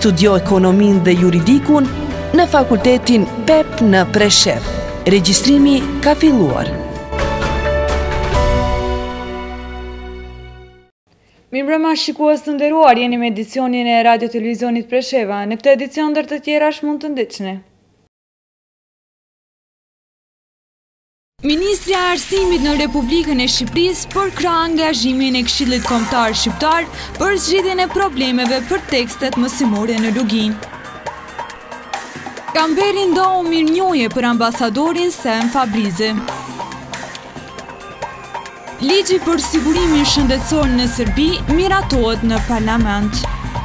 studio ekonomin dhe juridikun në fakultetin PEP në Preshev. Regjistrimi ka filluar. Mirëmbrëma shikues të nderuar, jeni me edicionin e Radio Televizionit Presheva. Në këtë edicion ndër të tjerash mund të ndiqni. Ministri i Arsimit në Republikën e Shqipërisë përkrah angazhimin e Këshillit Kombëtar Shqiptar për zgjidhjen e problemeve për tekstet mësimore në Lugin. Kamberi ndohu mirënjohje për ambasadorin Sem Fabrizi. Ligji për sigurimin shëndetësor në Serbi miratohet në parlament.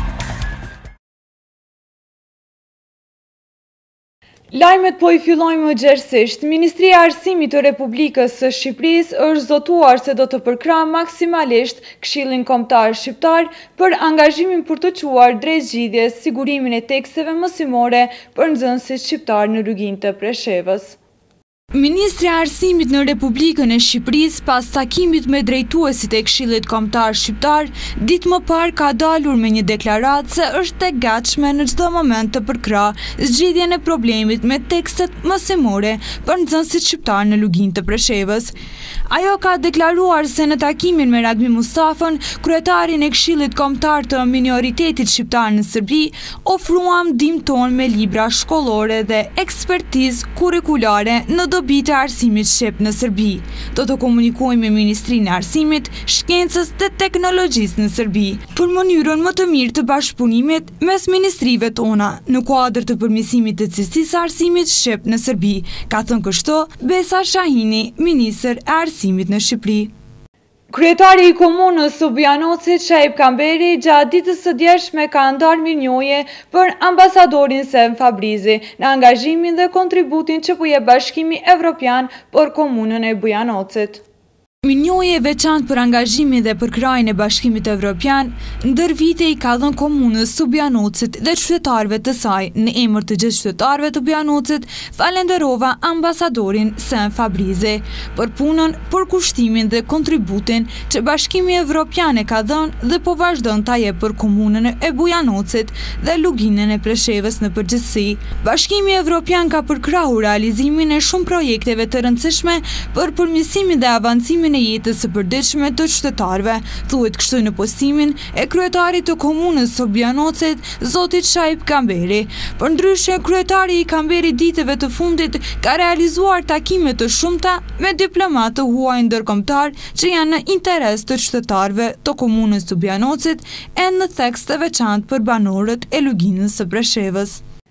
Lajmet po i fillojmë gjerësisht. Ministria e Arsimit të Republikës së Shqipërisë është zotuar se do të përkrahë maksimalisht Këshillin Kombëtar Shqiptar për angazhimin për të çuar drejt zgjidhjes sigurimin e teksteve mësimore për nxënësit shqiptar në Lugin të Preshevës. Ministri i Arsimit në Republikën e Shqipërisë pas takimit me drejtuesit e Këshillit Kombëtar Shqiptar, ditë më parë ka dalur me një deklaratë se është e gatshme në çdo moment të përkrahë zgjidhjen e problemit me tekstet mësimore për nxënësit shqiptar në Lugin të Preshevës. Ajo ka deklaruar se në takimin me Ragbi Mustafën, kryetarin e Këshillit Kombëtar të Minoritetit Shqiptar në Serbi, ofruam ndihmën tonë me libra shkollore dhe ekspertizë kurrikulare në dobit e arsimit shqip në Serbi. Do të komunikojmë me Ministrinë e Arsimit, Shkencës dhe Teknologjisë në Serbi për mënyrën më të mirë të bashkëpunimit mes ministrive tona në kuadër të përmirësimit të cilësisë së arsimit shqip në Serbi, ka thënë kështu Besa Shahini, ministër e Arsimit në Shqipëri. Kryetari i komunës së Bujanocit, Shaib Kamberi, gjatë ditës së djeshme ka ndarë mirënjohje për ambasadorin Sem Fabrizi në angazhimin dhe kontributin që po jep Bashkimi Evropian për komunën e Bujanocit. Mirënjohje veçantë për angazhimin dhe përkrahjen e Bashkimit Evropian, ndër vite i ka dhënë komunës së Bujanocit dhe qytetarëve të saj. Në emër të gjithë qytetarëve të Bujanocit, falenderova ambasadorin Sem Fabrizi për punën, për kushtimin dhe kontributin që Bashkimi Evropian e ka dhënë dhe po vazhdon ta jep për komunën e Bujanocit dhe Luginën e Preshevës në përgjithësi. Bashkimi Evropian ka përkrahur realizimin e shumë projekteve të rëndësishme për përmirësimin dhe avancimin e jetës së përditshme të qytetarëve, thuhet kështu në postimin e kryetarit të komunës së Bujanocit, zotit Shaib Kamberi. Përndryshe, kryetari i Kamberi ditëve të fundit ka realizuar takime të shumta me diplomatë të huaj ndërkombëtar që janë në interes të qytetarëve të komunës së Bujanocit e në tekst të veçantë për banorët e Luginës së Preshevës.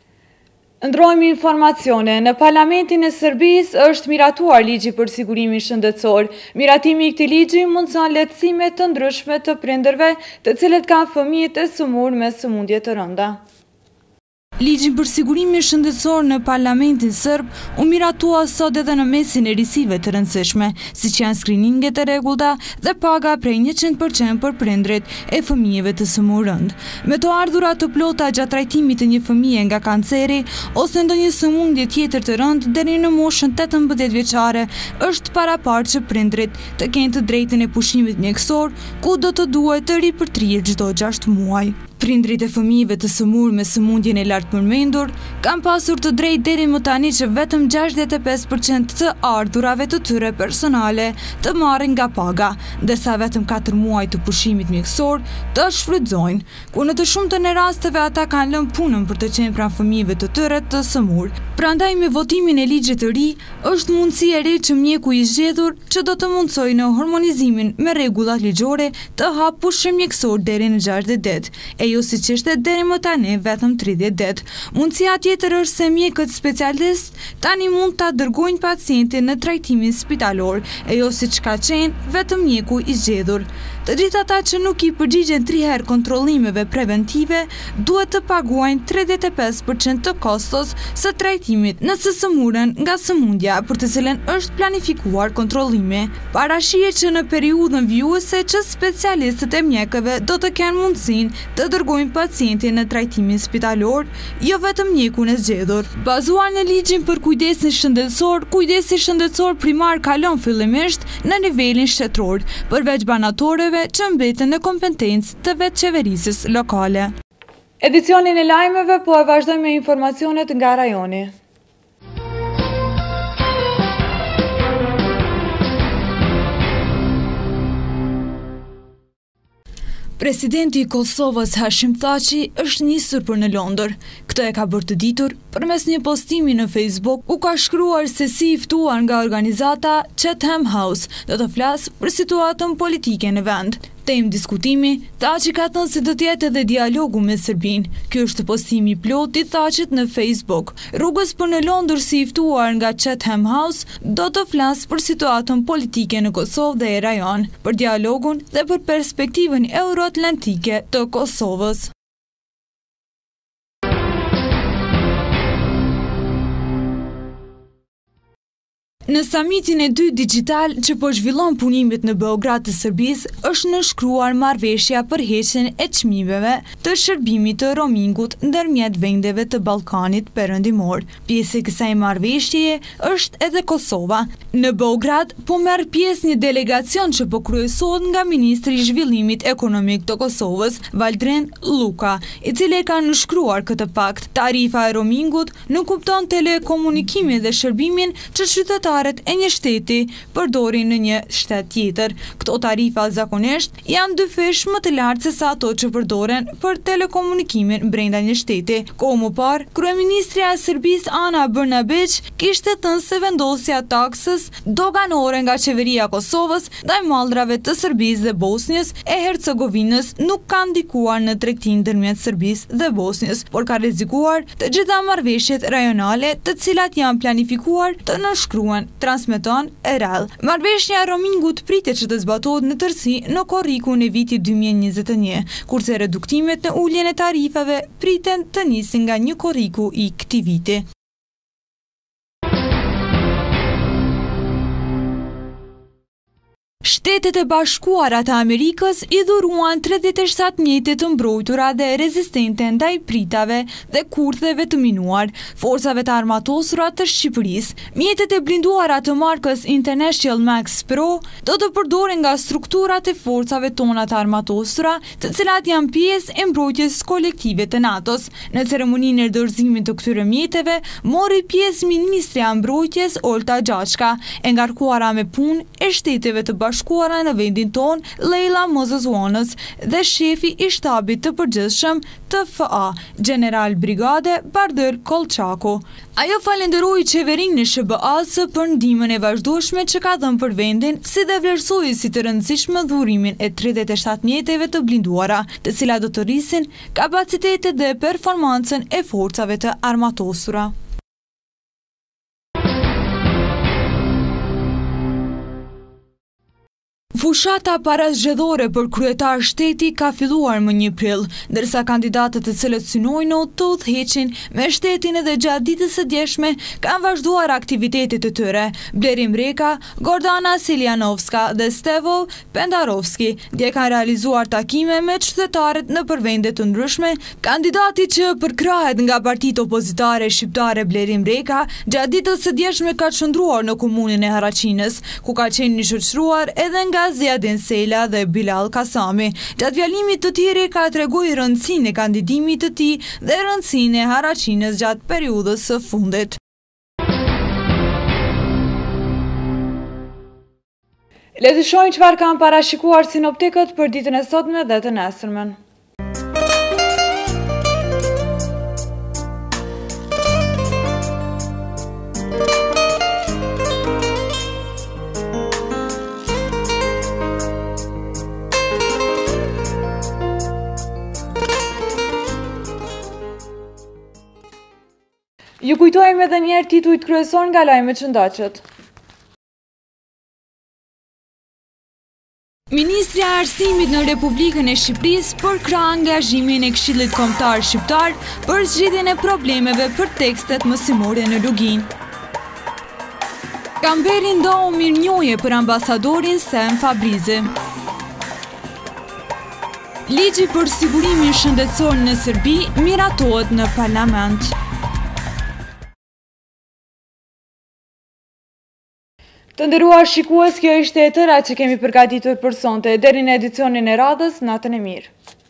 Ndrojmë informacione. Në Parlamentin e Serbisë është miratuar ligji për sigurimin shëndetësor. Miratimi i këtij ligji mundson lehtësime të ndryshme të prindërve të cilët kanë fëmijë të sëmurë me sëmundje të rënda. Ligjin për sigurimin shëndetësor në Parlamentin Serb u miratua sot edhe në mesin e risive të rëndësishme, siç janë skrininget e rregullta dhe paga prej 100% për prindrit e fëmijëve të sëmurënd. Me të ardhura të plota gjatë trajtimit të një fëmije nga kanceri ose ndonjë sëmundje tjetër të rëndë deri në moshën 18 vjeçare, është paraparë që prindrit të kenë të drejtën e pushimit mjekësor, ku do të duhet të ripërtrihet çdo 6 muaj. Prindrit e fëmijëve të sëmurë me sëmundjen e lartë përmendur kanë pasur të drejtë deri më tani që vetëm 65% të ardhurave të tyre personale të marrin nga paga, ndërsa vetëm 4 muaj të pushimit mjekësor të shfrytëzojnë, ku në të shumtën e rasteve ata kanë lënë punën për të qenë pranë fëmijëve të tyre të sëmurë. Prandaj me votimin e ligjit të ri, është mundësi e re që mjeku i zgjedhur që do të mundsojë në harmonizimin me rregullat ligjore të hap pushim mjekësor deri në 60 ditë. Jo siç ishte deri më tani vetëm 30 ditë. Mundësia tjetër është se mjekët specialist tani mund ta dërgojnë pacientin në trajtimin spitalor, e jo siç ka qenë vetëm mjeku i zgjedhur. Të gjithë ata që nuk i përgjigjen 3 herë kontrollimeve preventive duhet të paguajnë 35% të kostos së trajtimit nëse sëmurën nga sëmundja për të cilën është planifikuar kontrollimi. Parashihet që në periudhën vijuse që specialistët e mjekëve do të kenë mundësinë të dërgojnë pacientin në trajtimin spitalor, jo vetëm mjekun e zgjedhur. Bazuar në ligjin për kujdesin shëndetësor, kujdesi shëndetësor primar kalon fillimisht në nivelin shtetëror, përveç banatorëve që mbeten në kompetencë të vetë qeverisës lokale. Edicionin e lajmeve po e vazhdojmë me informacionet nga rajoni. Presidenti i Kosovës Hashim Thaçi është nisur për në Londër. Këtë e ka bërë të ditur përmes një postimi në Facebook, u ka shkruar se si i ftuar nga organizata Chatham House do të flasë për situatën politike në vend. Temë diskutimi, Thaçi ka thënë se do të jetë edhe dialogu me Serbinë. Ky është postimi i plotë i Thaçit në Facebook. Rrugës për në Londër si i ftuar nga Chatham House do të flasë për situatën politike në Kosovë dhe e rajon, për dialogun dhe për perspektivën euroatlantike të Kosovës. Në samitin e 2 digital që po zhvillon punimet në Beograd të Serbisë, është nënshkruar marrëveshja për heqjen e çmimeve të shërbimit të roamingut ndërmjet vendeve të Ballkanit Perëndimor. Pjesë e kësaj marrëveshjeje është edhe Kosova. Në Beograd po merr pjesë një delegacion që po kryesohet nga ministri i zhvillimit ekonomik të Kosovës, Valdren Luka, i cili ka nënshkruar këtë pakt. Tarifa e roamingut nuk kupton telekomunikimin dhe shërbimin që qytetarët e një shteti përdorin në një shtet tjetër. Këto tarifa zakonisht janë 2 fish më të lartë se sa ato që përdoren për telekomunikimin brenda një shteti. Kohë më parë, kryeministrja e Serbisë Ana Brnabić kishte thënë se vendosja taksës doganore nga qeveria e Kosovës ndaj mallrave të Serbisë dhe Bosnjës e Hercegovinës nuk ka ndikuar në tregtinë ndërmjet Serbisë dhe Bosnjës, por ka rrezikuar të gjitha marrëveshjet rajonale të cilat janë planifikuar të nënshkruhen, transmeton Eral. Marrëveshja e roamingut pritet që të zbatohet në tërësi në korrikun e vitit 2021, kurse reduktimet në uljen e tarifave priten të nisin nga një korriku i këtij viti. Shtetet e Bashkuara të Amerikës i dhuruan 37 mjete të mbrojtura dhe rezistente ndaj pritave dhe kurtheve të minuar forcave të armatosura të Shqipërisë. Mjetet e blinduara të markës International Max Pro do të përdoren nga strukturat e forcave tona të armatosura, të cilat janë pjesë e mbrojtjes kolektive të NATO-s. Në ceremoninë e dorëzimit të këtyre mjeteve mori pjesë ministrja e mbrojtjes Olta Gjaçka, e ngarkuara me punë e shteteve të Bashkuara në vendin ton, Leila Mozes dhe shefi i shtabit të përgjithshëm të FA, General Brigade Bardel Kolçako. Ajo falenderoi qeverinë e SBA-s për ndihmën e vazhdueshme që ka dhënë për vendin, si dhe vlerësoi si të rëndësishme dhurimin e 37 mjeteve të blinduara, të cilat do të rrisin kapacitetet dhe performancën e forcave të armatosura. Fushata parazgjedhore për kryetar shteti ka filluar më 1 prill, ndërsa kandidatët të cilët synojnë të udhëheqin me shtetin edhe gjatë ditës së djeshme kanë vazhduar aktivitetet e tyre. Blerim Reka, Gordana Siljanovska dhe Stevo Pendarovski dje kanë realizuar takime me qytetarët në vende të ndryshme. Kandidati që përkrahet nga partitë opozitare shqiptare Blerim Reka gjatë ditës së djeshme ka qëndruar në komunën e Haraqinës, ku ka qenë një shoqëruar edhe nga Ziadin Sela dhe Bilal Kasami. Gjatë fjalimit të tij Reka tregoi rëndësinë e kandidimit të tij dhe rëndësinë e Haraqinës gjatë periudhës së fundit. Le të shohim çfarë kanë parashikuar sinoptikët për ditën e sotme dhe të nesërmen. Ju kujtojmë edhe njerë titujt kryesor nga lajmet që ndaqet. Ministri i Arsimit në Republikën e Shqipërisë përkra angazhimin e Këshillit Kombëtar Shqiptar për zgjidhjen e problemeve për tekstet mësimore në Lugin. Kamberi ndohu mirënjohje për ambasadorin Sem Fabrizi. Ligji për sigurimin shëndetësor në Serbi miratohet në parlament. Të nderuar shikues, kjo ishte e tëra që kemi përgatitur për sonte. Deri në edicionin e radhës, natën e mirë.